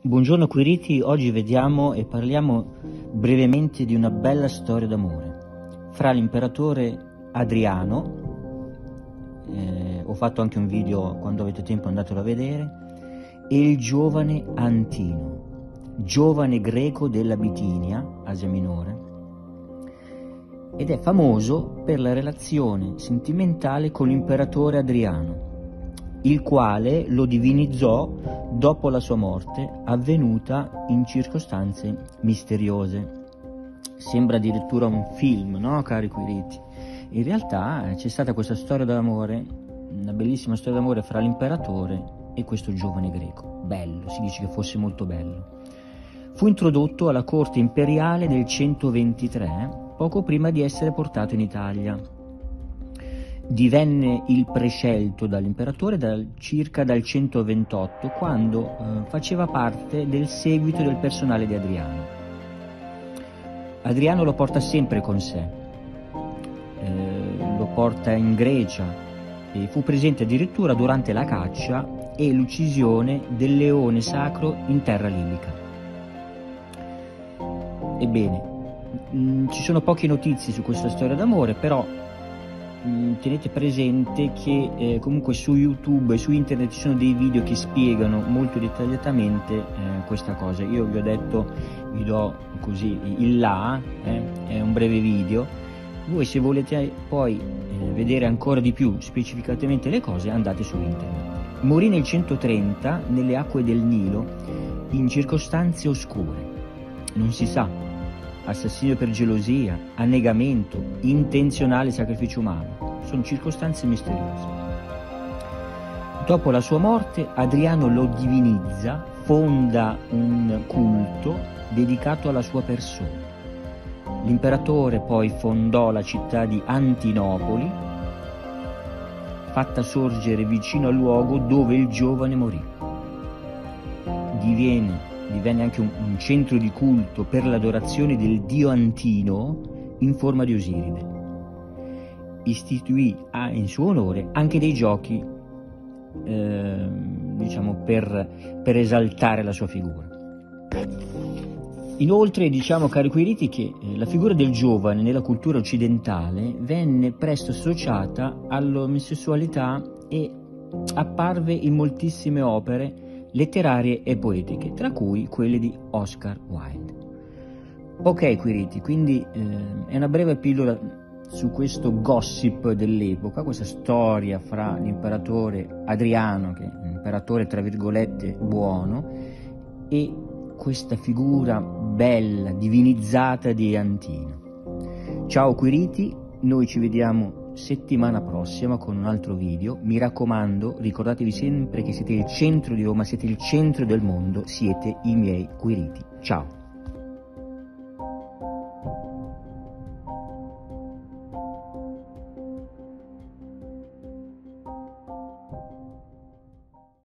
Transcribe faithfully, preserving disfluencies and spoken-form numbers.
Buongiorno Quiriti, oggi vediamo e parliamo brevemente di una bella storia d'amore fra l'imperatore Adriano, eh, ho fatto anche un video, quando avete tempo andatelo a vedere, e il giovane Antino, giovane greco della Bitinia, Asia Minore, ed è famoso per la relazione sentimentale con l'imperatore Adriano, il quale lo divinizzò dopo la sua morte, avvenuta in circostanze misteriose. Sembra addirittura un film, no, cari Quiriti? In realtà c'è stata questa storia d'amore, una bellissima storia d'amore fra l'imperatore e questo giovane greco. Bello, si dice che fosse molto bello. Fu introdotto alla corte imperiale nel centoventitré, poco prima di essere portato in Italia. Divenne il prescelto dall'imperatore dal, circa dal centoventotto, quando eh, faceva parte del seguito del personale di Adriano. Adriano lo porta sempre con sé, eh, lo porta in Grecia e fu presente addirittura durante la caccia e l'uccisione del leone sacro in terra libica. Ebbene, mh, ci sono poche notizie su questa storia d'amore, però tenete presente che eh, comunque su YouTube e su internet ci sono dei video che spiegano molto dettagliatamente eh, questa cosa. Io vi ho detto, vi do così il là, eh, è un breve video. Voi se volete poi eh, vedere ancora di più specificatamente le cose, andate su internet. Morì nel centotrenta nelle acque del Nilo in circostanze oscure, non si sa. Assassinio per gelosia, annegamento, intenzionale sacrificio umano. Sono circostanze misteriose. Dopo la sua morte, Adriano lo divinizza, fonda un culto dedicato alla sua persona. L'imperatore poi fondò la città di Antinopoli, fatta sorgere vicino al luogo dove il giovane morì. Diviene divenne anche un, un centro di culto per l'adorazione del dio Antino in forma di Osiride. Istituì ah, in suo onore anche dei giochi, eh, diciamo, per, per esaltare la sua figura. Inoltre, diciamo, cari Quiriti, che eh, la figura del giovane nella cultura occidentale venne presto associata all'omosessualità e apparve in moltissime opere letterarie e poetiche, tra cui quelle di Oscar Wilde. Ok Quiriti, quindi eh, è una breve pillola su questo gossip dell'epoca, questa storia fra l'imperatore Adriano, che è un imperatore tra virgolette buono, e questa figura bella, divinizzata di Antino. Ciao Quiriti, noi ci vediamo settimana prossima con un altro video. Mi raccomando, ricordatevi sempre che siete il centro di Roma, siete il centro del mondo, siete i miei Quiriti. Ciao!